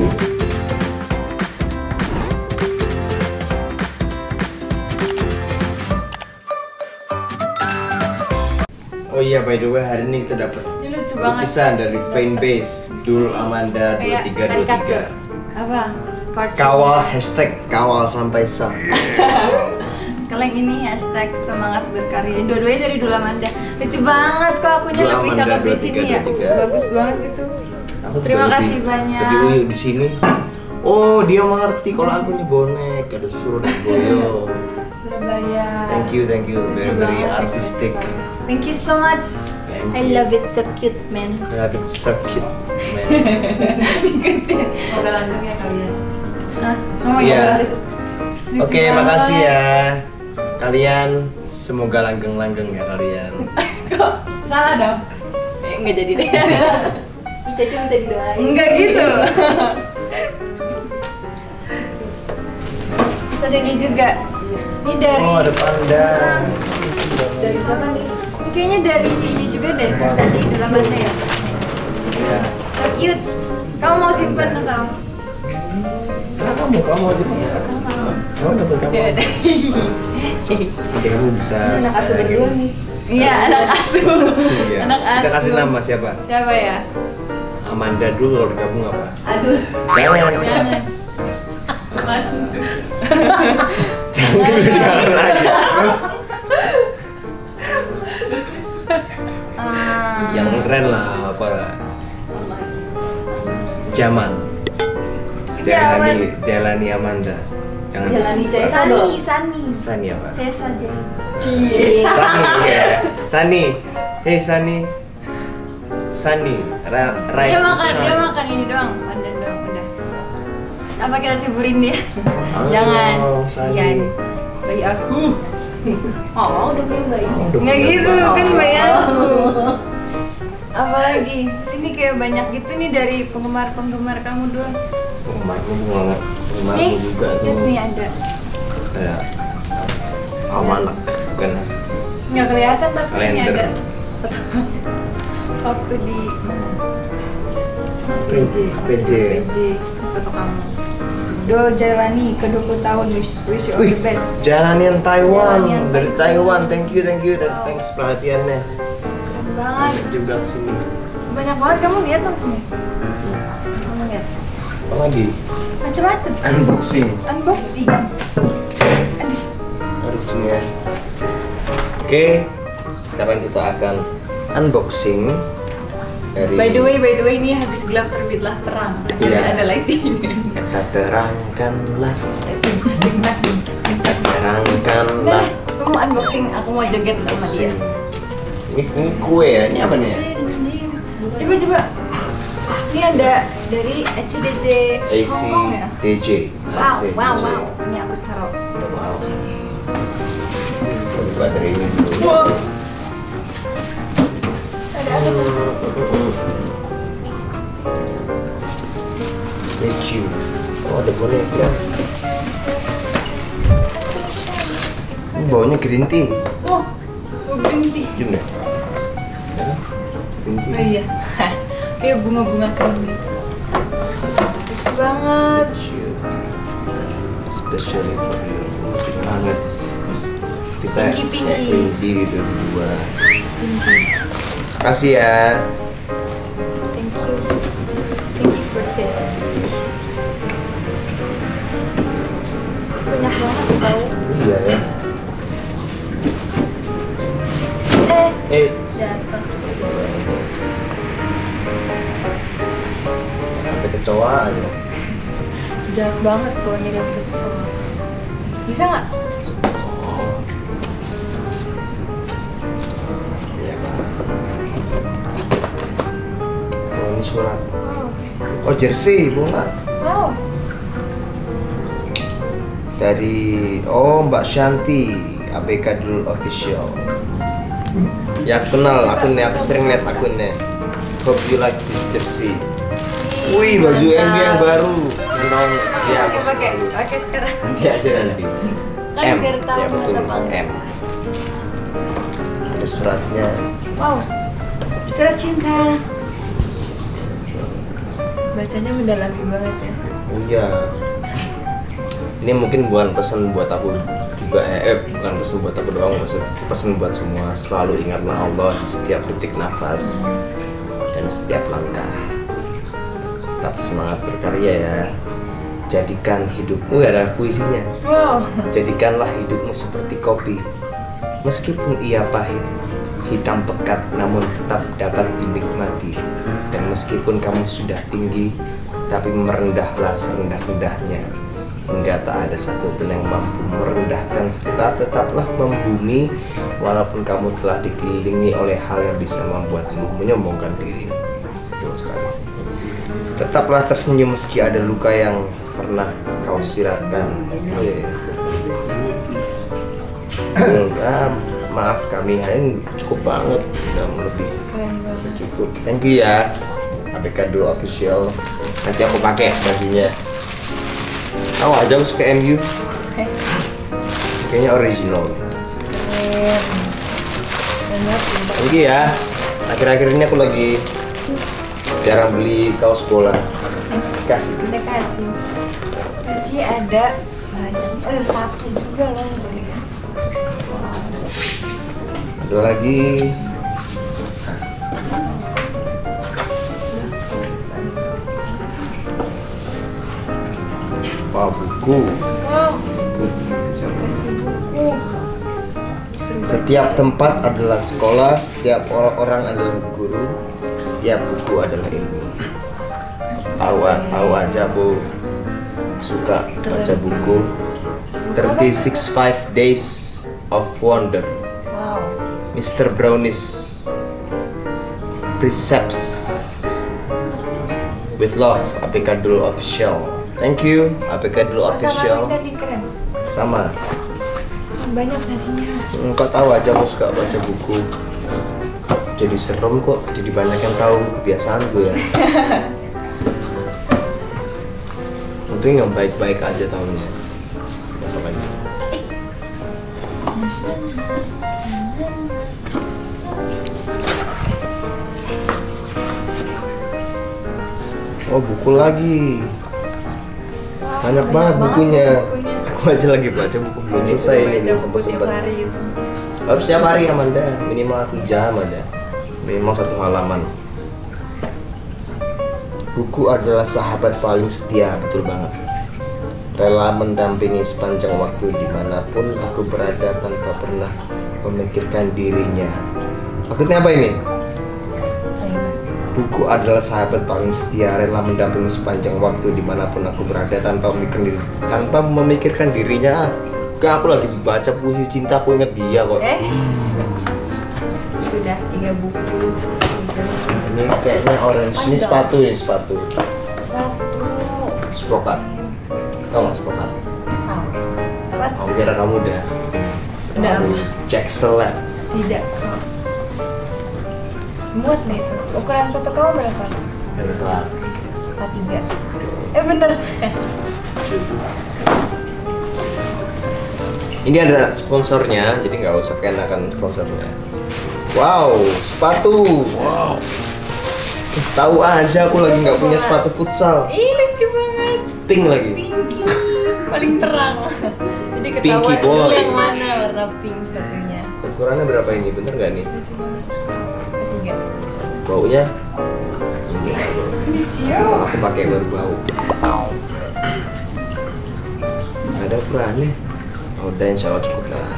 Oh iya, by the way, hari ini kita dapat lukisan dari fanbase Dul Amanda 2323. Apa? Kawal hashtag kawal sampai sah. Kalian ini hashtag semangat berkarya. Dua-duanya dari Dul Amanda. Lucu banget kok akunya lebih cakep di sini ya. Bagus banget itu. Terima kasih banyak. Lebih uyu di sini. Oh, dia mengerti kalau akunya bonek, ada suruh dan boyo. Surabaya. Thank you, very artistic. Thank you so much. I love it, so cute, man. I love it, so cute, man. Udah lanjut ya kalian. Iya. Oke, makasih ya. Kalian semoga langgeng-langgeng ya kalian. Kok salah dong? Enggak jadi deh. Ica minta didoain. Enggak gitu. Terus ada ini juga. Ini dari. Oh, ada panda. Dari siapa nih? Ini kayaknya dari ini juga deh. Tadi dalam mana ya? Iya. So cute. Kamu mau simpen atau? Kamu masih punya? Kamu dapat kamu. Nanti kamu bisa. Anak asuh berdua nih. Iya, anak asuh. Iya. Anak asuh. Kita kasih nama siapa? Siapa ya? Amanda dulu, kalau digabung apa? Aduh. Jangan. Jangan lagi. Yang keren lah, apa? Jaman. Jalani Amanda. Jangan. Jalani Sani Sani apa? Saya saja. Sani ya. Sani. Hey Sani. Sani. Rise. Dia makan ini doang, pandan doang udah. Apa kita ceburin dia? Jangan. Sani. Iya. Bayi aku. Oh, udah punya bayi. Nggak gitu, kan bayi aku. Apalagi sini kayak banyak gitu nih dari penggemar kamu doang. Penggemarku banget. Penggemarku juga tuh. Lihat nih ada. Kayak almanak bukan? Nggak kelihatan tapi ini Kalender. ada. Waktu di PJ. foto kamu. Dul Jalani ke 20 tahun, wish you all the best. Jalanian Taiwan Jalanian dari Taiwan. Taiwan. Thank you. Thanks perhatiannya. Keren banget. Juga kesini. Banyak banget, kamu lihat dong sini. Kamu lihat. Apa lagi? Macem-macem. Unboxing. Aduh. Aduh sini ya. Oke, sekarang kita akan unboxing dari. By the way ini habis gelap terbitlah terang. Akhirnya Iya. ada lighting. Kita terangkanlah. Nah, kamu unboxing, aku mau joget sama dia. Ini kue ya, ini apa nih ya? Coba. Ini ada dari ACDJ Hongkong ya? ACDJ. Wow. Ini aku taruh. Wow. Buka dari ini dulu. Ada apa tuh? Statue. Oh, ada boneka. Ini baunya green tea. Oh, green tea. Gini. Green tea. Oh iya. Kayak bunga-bunga kering gitu. Lucu banget. Especially for you. Lucu banget. Kita Pinky. kayak kelinci gitu berdua. Pinky. Makasih ya. Thank you for this. Banyak banget tau. Iya ya. Jatuh. Sampai kecoa aja. Jahat banget kalau nyerempet sama. Bisa nggak? Iya Pak. Oh ini surat. Oh jersey bunga. Wow. Dari Mbak Shanti ABK Dul Official. Ya aku kenal akunnya, aku sering lihat akunnya. Hope you like this jersey. Wih baju MU yang baru. Menong ya aku Pakai sekarang. nanti aja nanti. Kan biar tahu ya betul apa. M. Ada suratnya. Wow. Surat cinta. Bacanya mendalami banget ya. Oh iya. Ini mungkin bukan pesan buat aku juga, bukan pesan buat aku doang, maksud pesan buat semua. Selalu ingatlah Allah di setiap detik nafas dan setiap langkah. Tetap semangat berkarya ya. Jadikan hidupmu, ada puisinya. Wow. Jadikanlah hidupmu seperti kopi, meskipun ia pahit, hitam pekat, namun tetap dapat dinikmati. Dan meskipun kamu sudah tinggi, tapi merendahlah serendah-rendahnya, hingga tak ada satupun yang mampu merendahkan, serta tetaplah membumi walaupun kamu telah dikelilingi oleh hal yang bisa membuatmu menyombongkan diri. Betul sekali. Tetaplah tersenyum meski ada luka yang pernah kau siratkan. Maaf kami ini cukup banget, udah lebih cukup. Thank you ya, ABK Dul Official. Nanti aku pakai bajunya. Tahu aja aku suka MU. Kayaknya original. Thank you ya. Akhir-akhir ini aku lagi jarang beli kaos bola. Kasih. Kasih ada banyak. Ada sepatu juga loh beli. Ada lagi. Wah, buku. Wow. Kasih Buku. Setiap tempat adalah sekolah, setiap orang adalah guru, setiap buku adalah ilmu. Tahu aja Bu, suka baca buku. 36 Days of Wonder, Wow. Mr. Brownies Precepts, with love, ABK Dul Official. Thank you, ABK Dul Official. Sama tadi keren. Sama. Banyak ngasihnya. Kau tahu aja aku suka baca buku. Jadi serem kok, jadi banyak yang tahu, kebiasaan gue ya. Untung yang baik-baik aja tahunnya. Apa lagi? Oh, buku lagi. Banyak banget bukunya. Aku aja lagi baca buku belum selesai ini, belum sempat. Harus setiap hari Amanda, minimal 1 jam aja, minimal 1 halaman. Buku adalah sahabat paling setia, betul banget. Rela mendampingi sepanjang waktu dimanapun aku berada tanpa pernah memikirkan dirinya. Maksudnya apa ini? Buku adalah sahabat paling setia, rela mendampingi sepanjang waktu dimanapun aku berada tanpa memikirkan dirinya. Kayak aku lagi baca puisi cinta, aku inget dia kok. Itu dah 3 buku. Ini kayaknya orange. Ini sepatu, Sepatu. Sprokat. Tahu nggak sprokat? Tahu. Sepatu. Aku kira kamu udah cek selat. Tidak. Muat nih itu. Ukuran foto kamu berapa? Berapa? 43. Bener. Ini ada sponsornya, jadi nggak usah kenakan sponsornya. Wow, sepatu. Wow. Tahu aja aku lagi nggak punya sepatu futsal. Ih, lucu banget. Pink lagi. Pinky, paling terang. Jadi Pinky ketahuan dulu boy. yang mana warna pink sepatunya. Ukurannya berapa ini? Bener nggak nih? Lucu banget. 3. Baunya? Iya. Lucu. Aku pakai baru bau. Ada ukurannya. Oh, udah insya Allah cukup lah.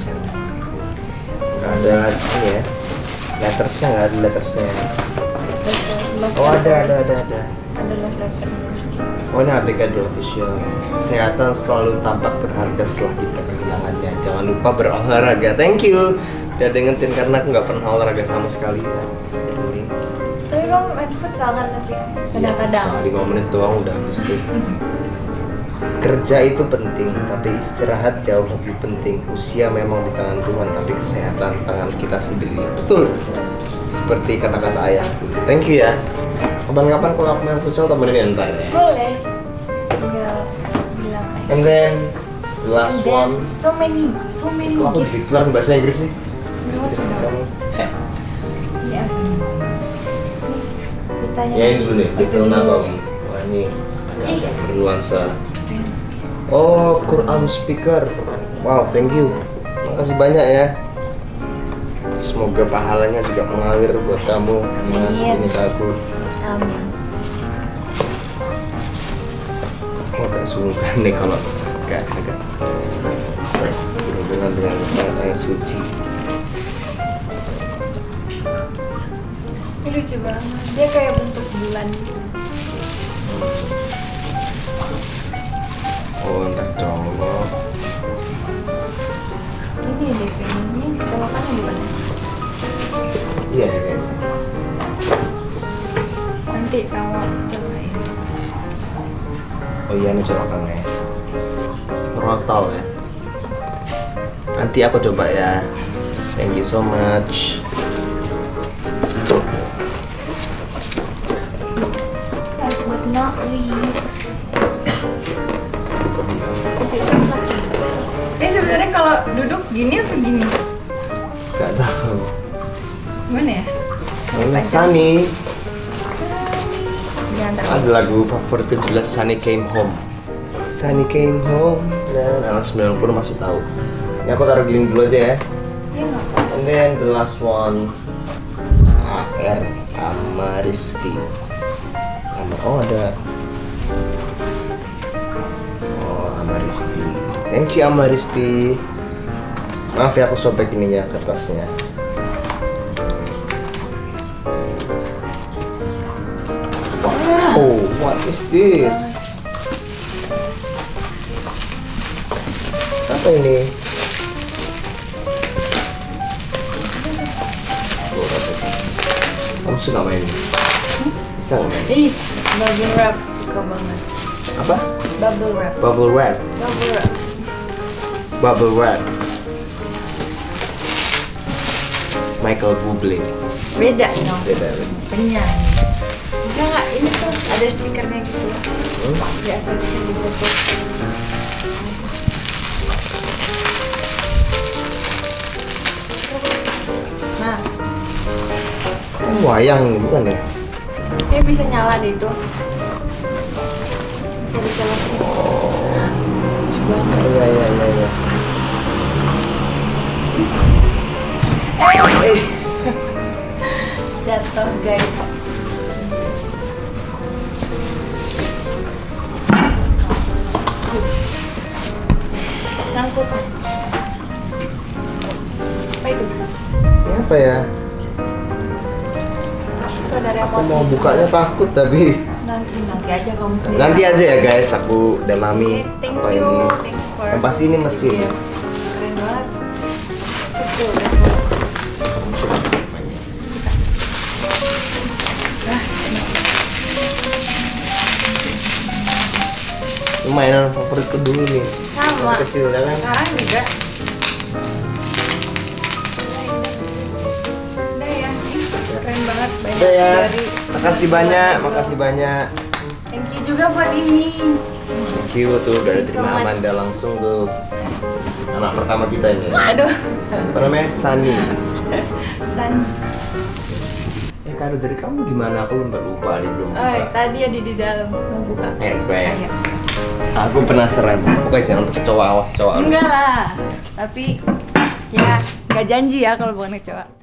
Nggak ada ini ya. Lettersnya nggak ada lettersnya. Oh ada. Ada letternya. Oh ini ABK Dul Official. Kesehatan selalu tampak berharga setelah kita kehilangannya. Jangan lupa berolahraga. Thank you. Udah dengerin karena aku nggak pernah olahraga sama sekali. Ini. Tapi kamu main futsal kan tapi kadang-kadang. 5 menit doang udah habis tuh. Kerja itu penting, tapi istirahat jauh lebih penting. Usia memang di tangan Tuhan, tapi kesehatan tangan kita sendiri. Betul. Seperti kata-kata ayahku. Thank you ya. Kapan-kapan kalau aku main futsal temenin ntar ya. Boleh. Tinggal bilang aja. And then the last And then, one. so many Kok aku gifts. declare bahasa Inggris sih? Ini apa nih? Ini Tanya. Ya ini dulu nih, Little Nabawi. Wah ini agak bernuansa. Oh, Quran speaker. Wow, thank you. Makasih banyak ya. Semoga pahalanya juga mengalir buat kamu ngasih ini ke aku. Amin. Oh, agak sungkan nih kalau agak dengan ayat suci. Ini lucu banget. Dia kayak bentuk bulan. Oh, ntar colok. Ini deh kayaknya. Ini colokannya di mana? Iya, kayaknya. Nanti kamu cobain. Oh iya, ini colokannya. Rotol ya. Nanti aku coba ya. Thank you so much. Last but not least, kecil lagi. Ini sebenarnya kalau duduk gini atau gini? Gak tahu. Gimana ya? Ini Sunny. Jangan Ada lagu favorit judulnya Sunny Came Home. Sunny Came Home. Dan anak 90 masih tahu. Ini aku taruh gini dulu aja ya. Iya nggak apa-apa. And then the last one, AR Amaristi. Oh ada. Oh Amaristi. Thank you Amaristi. Maaf ya aku sobek ininya kertasnya. Oh, what is this? Apa ini? Kamu suka main? Bisa nggak main? Ih, bubble wrap suka banget. Apa? Bubble wrap. Bubble wrap. Bubble wrap. Bubble wrap. Michael Bublé. Beda dong. Beda. Penyanyi. Bisa nggak? Ini tuh ada stikernya gitu. Di atasnya difoto. Nah, Wayang ini bukan ya? ini bisa nyala deh itu. Bisa dicolokin. Lucu banget. Iya iya iya iya. Eits. Jatuh guys. Nyangkut. Apa itu? Ini apa ya? Itu ada Aku remote. mau bukanya takut tapi Nanti aja kamu sendiri. nanti aja ya guys, aku dalami Oke, thank apa you. ini. Thank you for Yang pasti ini mesin. Yes. Keren banget. Betul. Suka mainnya. Ini mainan favoritku dulu nih. Sama. Masih kecil ya kan? Sekarang juga. Udah ya. Keren banget. Banyak Udah ya. dari. Makasih banyak, makasih banyak. Thank you juga buat ini. Thank you tuh dari Thank you so terima much. Amanda langsung tuh. Anak pertama kita ini. Aduh. Apa namanya? Sunny. San. Kado dari kamu gimana? Aku lupa dia belum Oh, buka. tadi ada di dalam mau buka. Buka ya. Ayo. Aku penasaran. Pokoknya jangan kecoa, awas kecoa. Enggak lah. Tapi ya nggak janji ya kalau bukan kecoa.